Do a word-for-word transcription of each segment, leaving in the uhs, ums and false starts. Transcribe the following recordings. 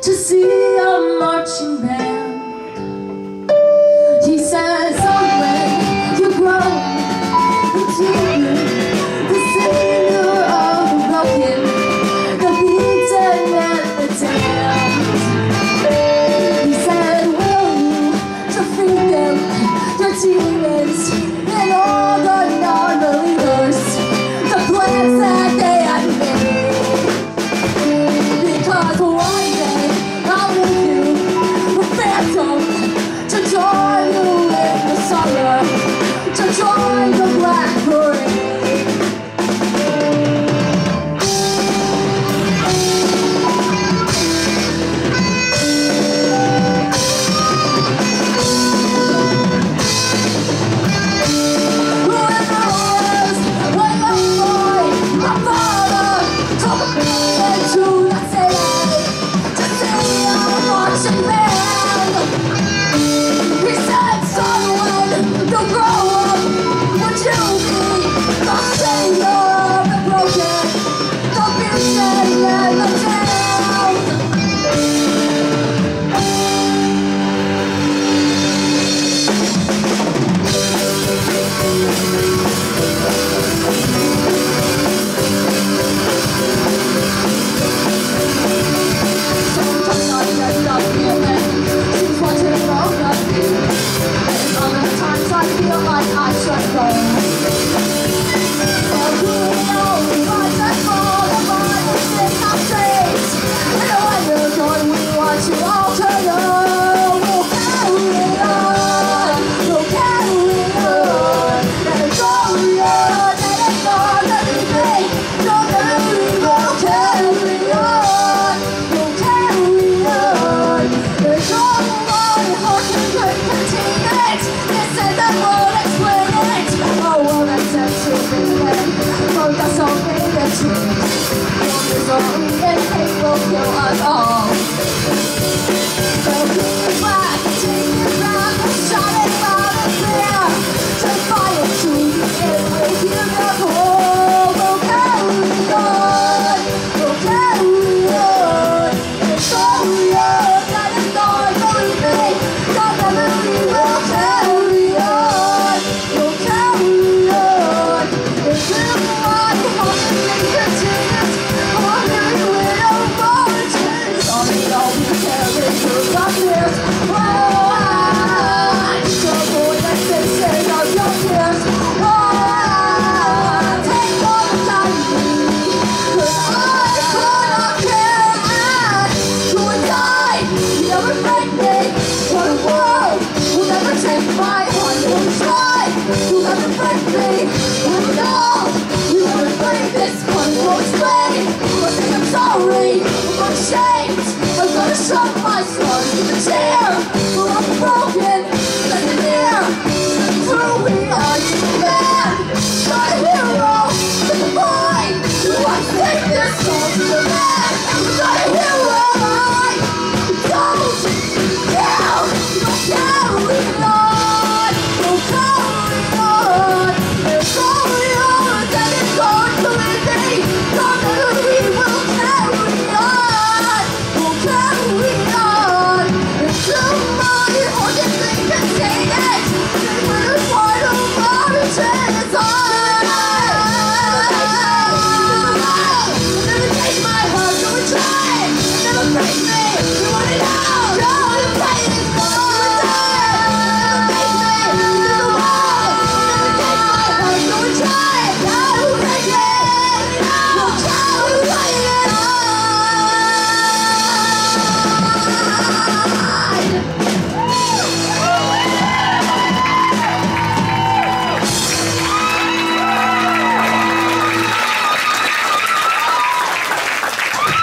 to see a marching band. He says, oh, when you grow into the singer of the broken, the beaten and the damned. He said, will you defeat them, the demons and all the non-believers, the plans that they had made? Because one day I'll leave you a phantom to join you in the summer, to join the black parade.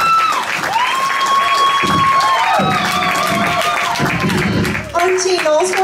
Knowles